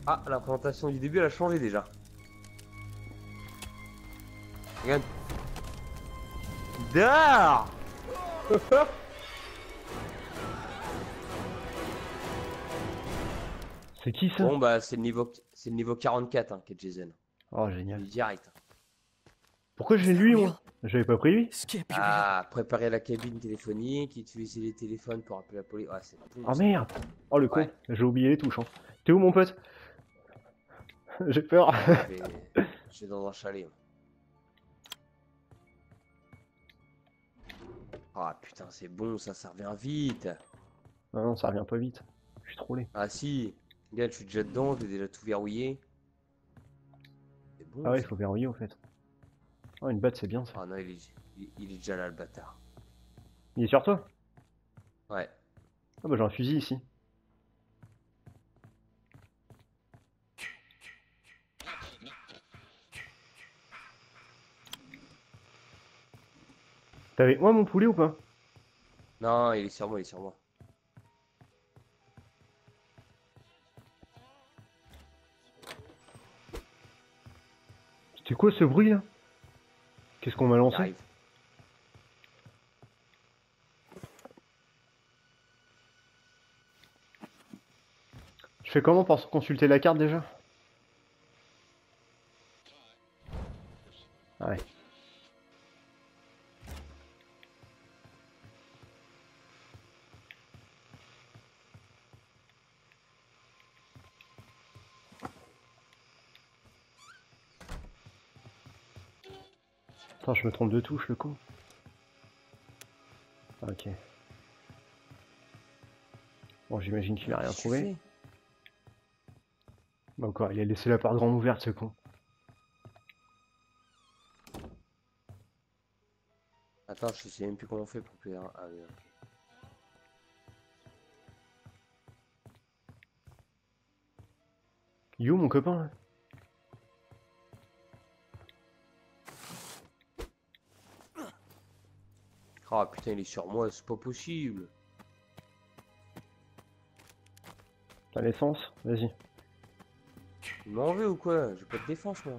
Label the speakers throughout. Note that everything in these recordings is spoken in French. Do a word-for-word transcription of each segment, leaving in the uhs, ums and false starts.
Speaker 1: Ah, la présentation du début, elle a changé déjà. Regarde. Dehors.
Speaker 2: C'est qui ça?
Speaker 1: Bon, bah, c'est le niveau, c'est le niveau quarante-quatre, hein, qui est Jason.
Speaker 2: Oh,
Speaker 1: Je
Speaker 2: génial.
Speaker 1: lui direct.
Speaker 2: Pourquoi j'ai lui, moi? J'avais pas pris lui.
Speaker 3: This can't be real.
Speaker 1: Ah, préparer la cabine téléphonique, utiliser les téléphones pour appeler la police. Ah, c'est bon.
Speaker 2: Oh
Speaker 1: ça.
Speaker 2: merde! Oh le con,
Speaker 1: Ouais.
Speaker 2: j'ai oublié les touches. Hein. T'es où mon pote? J'ai peur.
Speaker 1: Je vais, je vais dans un chalet. Ah putain, c'est bon, ça, ça revient vite.
Speaker 2: Non, non, ça revient pas vite. Je suis trop laid.
Speaker 1: Ah si, regarde, je suis déjà dedans, j'ai déjà tout verrouillé. C'est bon.
Speaker 2: Ah ouais, il
Speaker 1: Ça.
Speaker 2: faut verrouiller en fait. Oh, une batte, c'est bien ça.
Speaker 1: Ah non, il est, il, il est déjà là, le bâtard.
Speaker 2: Il est sur toi?
Speaker 1: Ouais.
Speaker 2: Ah bah j'ai un fusil ici. T'es avec moi mon poulet ou pas?
Speaker 1: Non, il est sur moi, il est sur moi.
Speaker 2: C'était quoi ce bruit là? Qu'est-ce qu'on m'a
Speaker 1: Il
Speaker 2: lancé?
Speaker 1: arrive.
Speaker 2: Je fais comment pour consulter la carte déjà? Ah ouais. Attends, je me trompe de touche le con. Ok. Bon, j'imagine qu'il a rien
Speaker 1: Qu'est-ce que tu
Speaker 2: trouvé.
Speaker 1: fais?
Speaker 2: Bah quoi, il a laissé la porte grande ouverte ce con.
Speaker 1: Attends, je sais même plus comment on fait pour plus. Ah oui, ok.
Speaker 2: Yo mon copain là.
Speaker 1: Oh putain, il est sur moi, c'est pas possible.
Speaker 2: T'as l'essence? Vas-y.
Speaker 1: Il m'en veut ou quoi? J'ai pas de défense moi.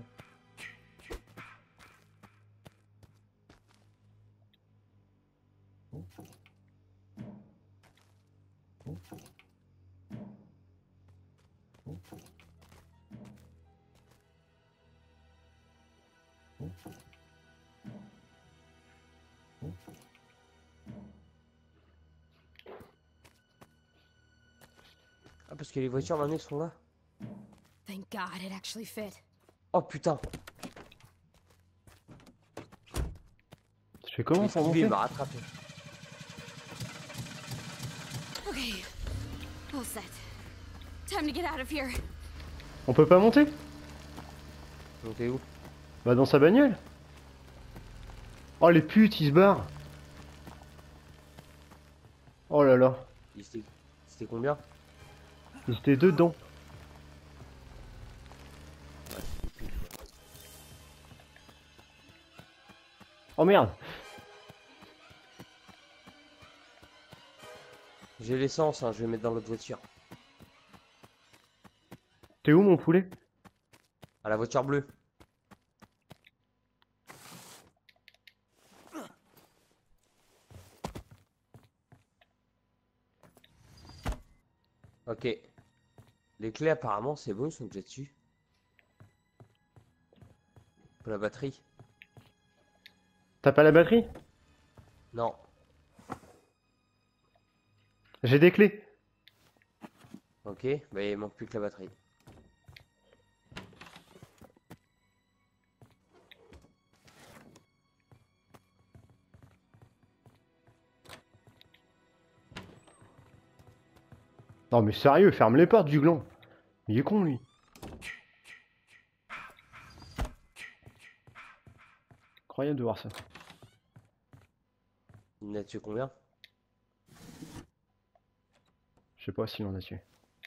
Speaker 1: Ah, parce que les voitures maintenant sont là.
Speaker 4: Thank God it actually fit.
Speaker 1: Oh putain,
Speaker 2: Je fais comment pour
Speaker 1: esquivé, il
Speaker 2: monter?
Speaker 1: m'a rattrapé.
Speaker 4: Okay, all set. Time to get out of here.
Speaker 2: On peut pas monter?
Speaker 1: Donc t'es où?
Speaker 2: Bah dans sa bagnole. Oh les putes, ils se barrent. Oh là là.
Speaker 1: Il C'était c'était combien?
Speaker 2: Ils étaient deux dedans. Oh merde.
Speaker 1: J'ai l'essence, hein, je vais mettre dans l'autre voiture.
Speaker 2: T'es où mon poulet?
Speaker 1: À la voiture bleue. Ok. Les clés apparemment c'est bon, ils sont déjà dessus. Pour la batterie.
Speaker 2: T'as pas la batterie?
Speaker 1: Non.
Speaker 2: J'ai des clés.
Speaker 1: Ok, bah il manque plus que la batterie.
Speaker 2: Non mais sérieux, ferme les portes du gland. Il est con lui. Incroyable de voir ça.
Speaker 1: Il en a tué combien?
Speaker 2: Je sais pas s'il en a tué.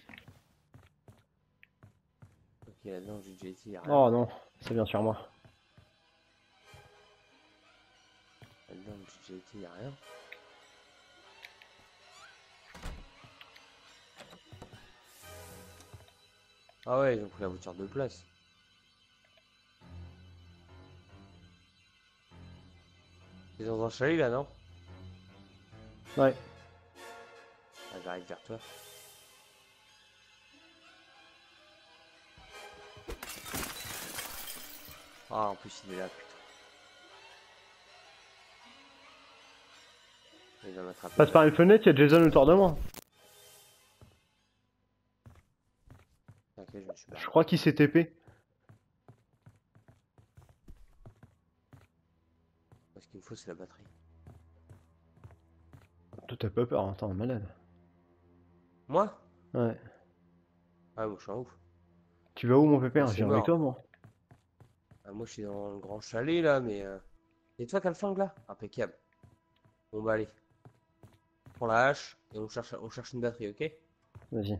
Speaker 1: Ok, là-dedans j'ai déjà été, y'a rien.
Speaker 2: Oh non, ça vient sur moi.
Speaker 1: Là-dedans j'ai déjà été, y'a rien. Ah ouais, ils ont pris la voiture de place. T'es dans un chalet là, non?
Speaker 2: Ouais.
Speaker 1: Ah, j'arrive vers toi. Ah, en plus il est là, putain. Il va m'attraper.
Speaker 2: Passe par une fenêtre, il y a Jason autour de moi.
Speaker 1: Ok, je me suis barré.
Speaker 2: Je crois qu'il s'est T P.
Speaker 1: Ce qu'il me faut, c'est la batterie.
Speaker 2: Toi t'as pas peur, hein, t'es un malade.
Speaker 1: Moi?
Speaker 2: Ouais.
Speaker 1: Ah, moi je suis un ouf.
Speaker 2: Tu vas où mon
Speaker 1: Moi,
Speaker 2: pépère? Je
Speaker 1: c'est
Speaker 2: viens avec
Speaker 1: mort.
Speaker 2: toi moi.
Speaker 1: Ah, moi je suis dans le grand chalet là, mais. Euh... Et toi, quel flingue là? Impeccable. Bon bah allez. Prends la hache et on cherche, on cherche une batterie, ok?
Speaker 2: Vas-y.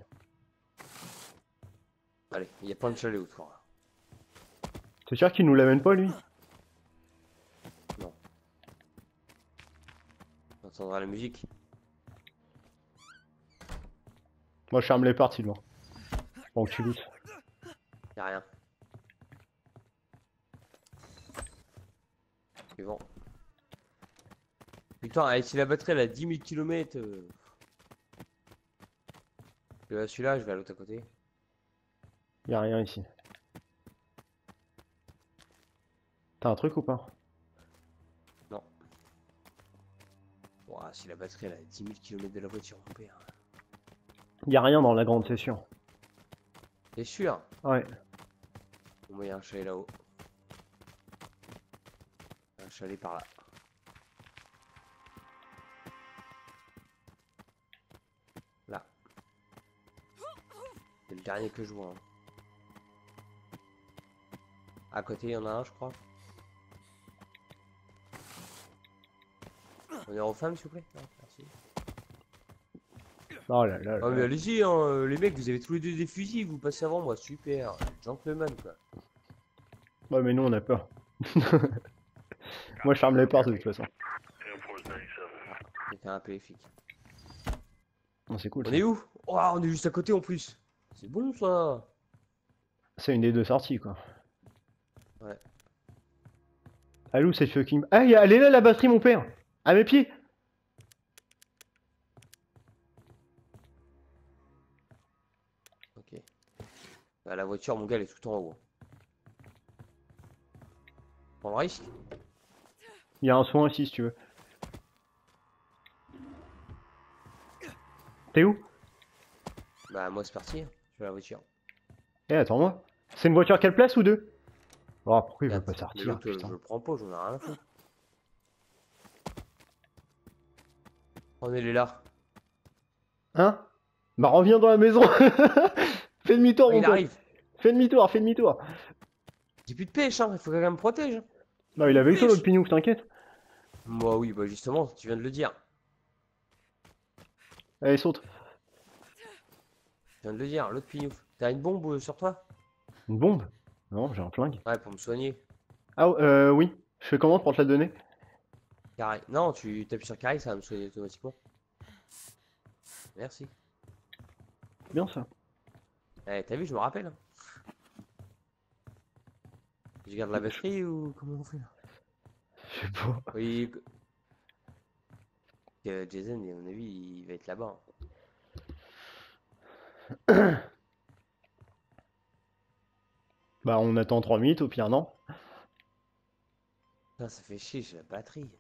Speaker 1: Allez, il y a plein de chalets autour là.
Speaker 2: T'es sûr qu'il nous l'amène pas lui?
Speaker 1: Non. On entendra la musique.
Speaker 2: Moi je ferme les portes Sylvain. Bon que tu luttes.
Speaker 1: Y'a rien. C'est bon. Putain, allez, si la batterie elle a dix mille kilomètres. Euh... Je vais à celui-là, je vais à l'autre à côté.
Speaker 2: Y'a rien ici. T'as un truc ou pas?
Speaker 1: Non. Ouah, si la batterie elle a dix mille kilomètres de la voiture, mon père.
Speaker 2: Y'a rien dans la grande session.
Speaker 1: T'es sûr?
Speaker 2: Ouais.
Speaker 1: Bon, moi, il y a un chalet là-haut. Un chalet par là. Là. C'est le dernier que je vois. Hein. À côté, il y en a un, je crois. On est aux femmes, s'il vous plaît? Non, merci.
Speaker 2: Oh là là là.
Speaker 1: Oh, mais allez-y, hein, les mecs, vous avez tous les deux des fusils, vous passez avant moi, super. Gentleman, quoi.
Speaker 2: Ouais mais nous on a peur. Moi je ferme les portes de toute façon.
Speaker 1: C'était un peu efficace.
Speaker 2: Oh, c'est cool.
Speaker 1: On
Speaker 2: ça.
Speaker 1: est où? Oh, on est juste à côté en plus. C'est bon, ça.
Speaker 2: C'est une des deux sorties quoi.
Speaker 1: Ouais.
Speaker 2: Allez où c'est fucking... Ah y a... elle est là la batterie mon père. À mes pieds.
Speaker 1: Ok. Bah, la voiture, mon gars, elle est tout en haut. Prends le risque?
Speaker 2: Il y a un soin ici si tu veux. T'es où?
Speaker 1: Bah, moi, c'est parti. Je vais à la voiture.
Speaker 2: Eh attends-moi. C'est une voiture quelle place ou deux? Oh pourquoi il veut
Speaker 1: Regarde,
Speaker 2: pas
Speaker 1: mais
Speaker 2: sortir
Speaker 1: l'autre, euh,
Speaker 2: putain.
Speaker 1: je le prends pas, j'en ai rien à foutre. Prenez-les là.
Speaker 2: Hein? Bah reviens dans la maison. Fais demi-tour
Speaker 1: Oh,
Speaker 2: mon
Speaker 1: il
Speaker 2: pote.
Speaker 1: arrive.
Speaker 2: Fais demi-tour, fais demi-tour.
Speaker 1: J'ai plus de pêche, hein. Il faut que quelqu'un me protège. Hein.
Speaker 2: Non il avait eu toi
Speaker 1: Pêche.
Speaker 2: l'autre pignouf, t'inquiète.
Speaker 1: Moi, oui, bah, justement, tu viens de le dire.
Speaker 2: Allez saute.
Speaker 1: Je viens de le dire, l'autre pignouf. T'as une bombe euh, sur toi?
Speaker 2: Une bombe? Non j'ai un flingue.
Speaker 1: Ouais, pour me soigner.
Speaker 2: Ah euh oui. Je fais comment pour te la donner?
Speaker 1: Carré. Non, tu tapes sur carré, ça va me soigner automatiquement. Merci.
Speaker 2: Bien ça.
Speaker 1: Eh, t'as vu, je me rappelle. Hein. Je garde la batterie ou comment on fait là?
Speaker 2: Je sais pas.
Speaker 1: Oui. Euh, Jason, à mon avis, il va être là-bas. Hein.
Speaker 2: Bah on attend trois minutes au pire non?
Speaker 1: Putain, ça fait chier, j'ai la batterie.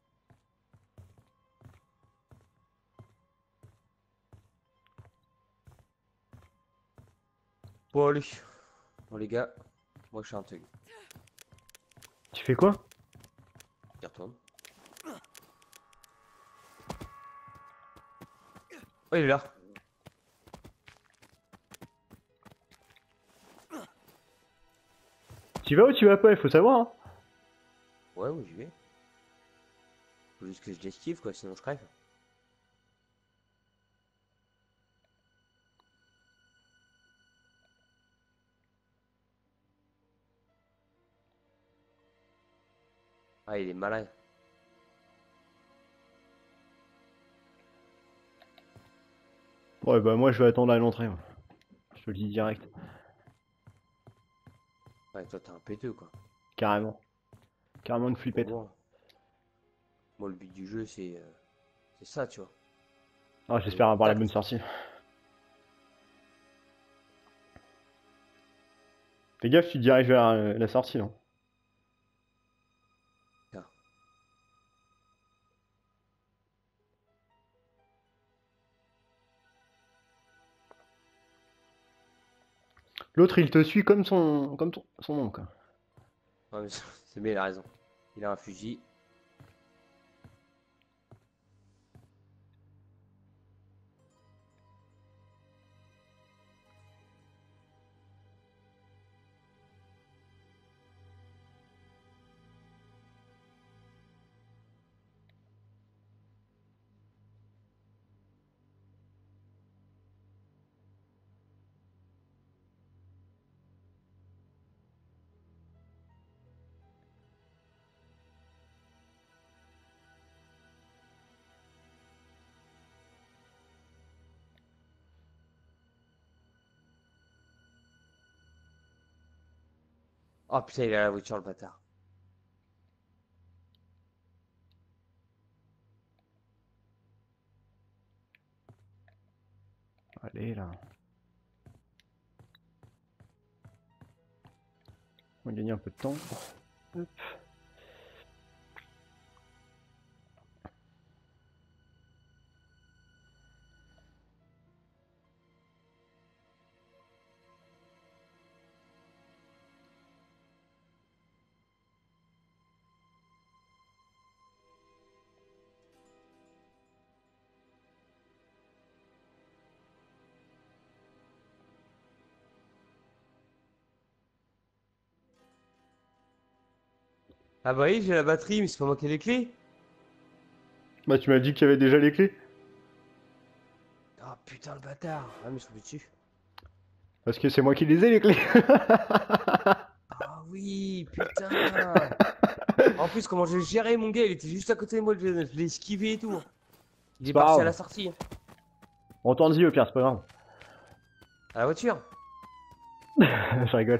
Speaker 1: Bon, allez. Bon, les gars, moi je suis un thug.
Speaker 2: Tu fais quoi?
Speaker 1: J'y retourne. Oh, il est là.
Speaker 2: Tu vas ou tu vas pas? Il faut savoir hein.
Speaker 1: Ouais, oui, j'y vais. Faut juste que je l'esquive, quoi, sinon je crève. Ah, il est malin.
Speaker 2: Ouais bah moi je vais attendre à l'entrée. Moi. Je te le dis direct.
Speaker 1: Ouais, toi, t'es un péteux, quoi.
Speaker 2: Carrément. Carrément une
Speaker 1: Pour
Speaker 2: flippette.
Speaker 1: moi. Moi, le but du jeu, c'est euh, c'est ça, tu vois.
Speaker 2: Ah,
Speaker 1: Le
Speaker 2: j'espère avoir la bonne
Speaker 1: contact.
Speaker 2: sortie. Fais gaffe, tu diriges vers euh, la sortie là.
Speaker 1: Tiens.
Speaker 2: L'autre il te suit comme son comme ton- son nom quoi.
Speaker 1: Ouais, mais c'est bien, il a raison. Il a un fusil. Oh putain, il a la voiture, le bâtard.
Speaker 2: Allez là. On va gagner un peu de temps. Hop.
Speaker 1: Ah bah oui, j'ai la batterie, mais c'est pas moi qui ai les clés.
Speaker 2: Bah tu m'as dit qu'il y avait déjà les clés.
Speaker 1: Ah putain, le bâtard. Ah, mais je suis tombé dessus.
Speaker 2: Parce que c'est moi qui les ai les clés.
Speaker 1: Ah oui, putain. En plus, comment j'ai géré mon gars, il était juste à côté de moi, je l'ai esquivé et tout. Il
Speaker 2: C'est
Speaker 1: est
Speaker 2: pas
Speaker 1: parti à la
Speaker 2: grave.
Speaker 1: sortie.
Speaker 2: On t'en dit au pire, c'est pas grave.
Speaker 1: À la voiture.
Speaker 2: Je rigole.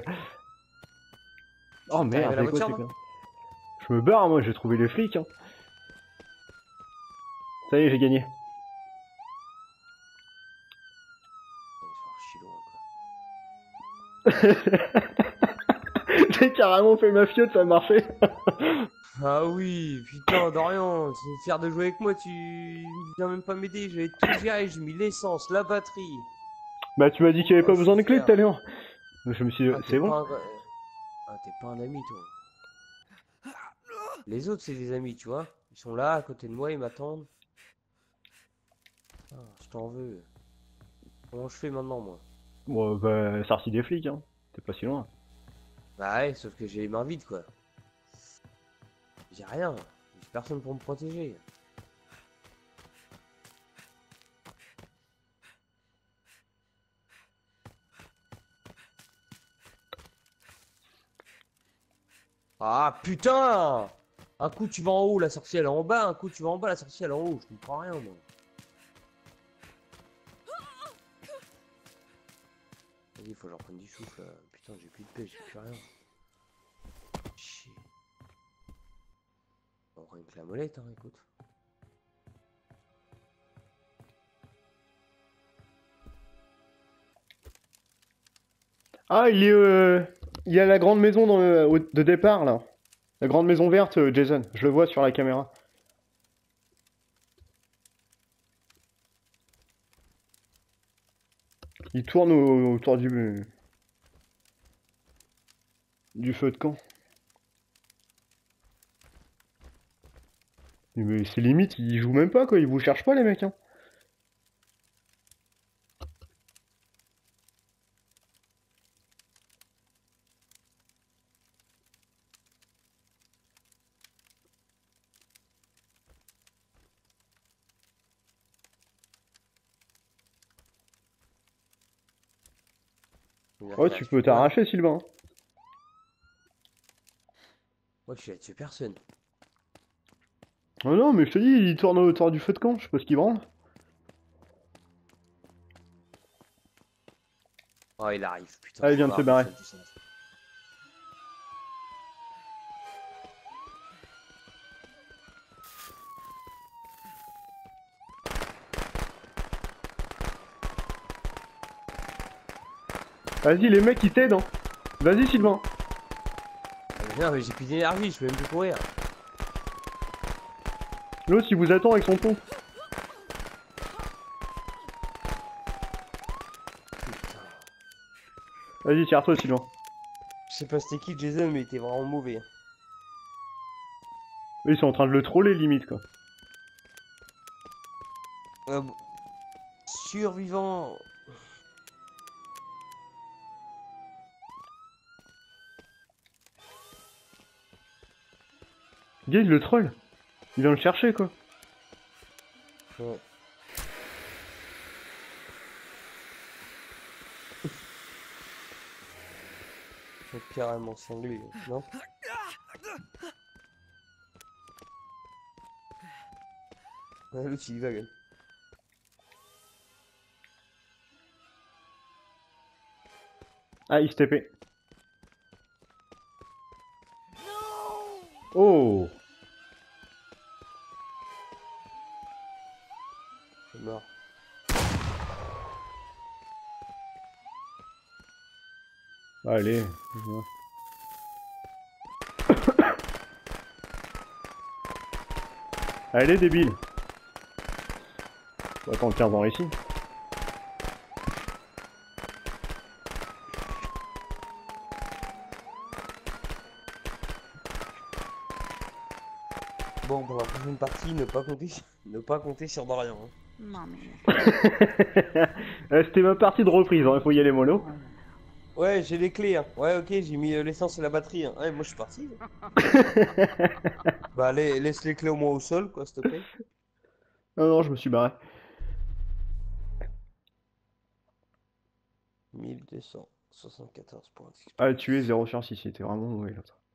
Speaker 2: Oh
Speaker 1: T'es arrivé
Speaker 2: merde,
Speaker 1: à la
Speaker 2: c'est quoi
Speaker 1: voiture,
Speaker 2: ces
Speaker 1: non?
Speaker 2: conneries? Je me barre moi, j'ai trouvé les flics. Hein. Ça y est, j'ai gagné.
Speaker 1: Il faut avoir chier loin, quoi.
Speaker 2: J'ai carrément fait mafiote, ça a marché.
Speaker 1: Ah oui, putain, Dorian, tu es fier de jouer avec moi, tu viens même pas m'aider, j'avais tout géré, j'ai mis l'essence, la batterie.
Speaker 2: Bah tu m'as dit qu'il y avait
Speaker 1: Oh,
Speaker 2: pas
Speaker 1: je suis
Speaker 2: besoin de clés tout
Speaker 1: fier.
Speaker 2: à l'heure. Je me suis dit,
Speaker 1: Ah, t'es
Speaker 2: c'est bon.
Speaker 1: pas un... Ah, t'es pas un ami, toi. Les autres, c'est des amis, tu vois. Ils sont là, à côté de moi, ils m'attendent. Ah, je t'en veux. Comment je fais maintenant, moi?
Speaker 2: Bon, bah, sorti des flics, hein. T'es pas si loin.
Speaker 1: Bah ouais, sauf que j'ai les mains vides, quoi. J'ai rien. J'ai personne pour me protéger. Ah, putain! Un coup, tu vas en haut, la sorcière elle est en bas. Un coup, tu vas en bas, la sorcière elle est en haut. Je comprends rien, moi. Vas-y, faut que j'en prenne du souffle. Là. Putain, j'ai plus de paix, j'ai plus rien. Chier. Bon, rien que la molette, hein, écoute.
Speaker 2: Ah, il est, euh, il y a la grande maison dans le- au- de départ, là. La grande maison verte, euh, Jason. Je le vois sur la caméra. Il tourne au- autour du... du feu de camp. Mais c'est limite, ils jouent même pas, quoi. Ils vous cherchent pas, les mecs, hein.
Speaker 1: C'est-à-dire
Speaker 2: Oh,
Speaker 1: qu'il
Speaker 2: tu
Speaker 1: reste
Speaker 2: peux
Speaker 1: plus que moi, là.
Speaker 2: t'arracher, Sylvain.
Speaker 1: Moi, je suis là dessus personne.
Speaker 2: Oh non, mais je te dis, il tourne autour du feu de camp. Je sais pas ce qu'il branle.
Speaker 1: Oh, il arrive. Putain,
Speaker 2: Ah, il
Speaker 1: faut
Speaker 2: vient de
Speaker 1: pas
Speaker 2: se barrer.
Speaker 1: avoir cette descente.
Speaker 2: Vas-y, les mecs, ils t'aident, hein. Vas-y, Sylvain.
Speaker 1: Mais non, mais j'ai plus d'énergie, je peux même plus courir.
Speaker 2: L'autre, il vous attend avec son pont.
Speaker 1: Putain.
Speaker 2: Vas-y, tire-toi, Sylvain.
Speaker 1: Je sais pas c'était qui Jason, mais il était vraiment mauvais.
Speaker 2: Eux, ils sont en train de le troller, limite, quoi.
Speaker 1: Euh, bon. Survivant.
Speaker 2: Gars, il le troll. Il vient le chercher, quoi.
Speaker 1: Ouais. Faut carrément cinglé, non? Ouais, l'autre il y va, gars.
Speaker 2: Ah, il se T P. Oh!
Speaker 1: C'est mort.
Speaker 2: Allez. Allez, débile. Faut attendre quinze ans ici.
Speaker 1: Bon, pour la prochaine partie, ne pas compter, ne pas compter sur Dorian. Hein.
Speaker 4: Mommy.
Speaker 2: Euh, C'était ma partie de reprise, hein. Il faut y aller mollo.
Speaker 1: Ouais, j'ai les clés. Hein. Ouais, ok, j'ai mis euh, l'essence et la batterie. Hein. Ouais, moi je suis parti. Bah, allez, laisse les clés au moins au sol, quoi, s'il te plaît.
Speaker 2: Non, non, je me suis barré.
Speaker 1: mille deux cent soixante-quatorze points.
Speaker 2: Ah, tué zéro sur six, c'était vraiment mauvais l'autre.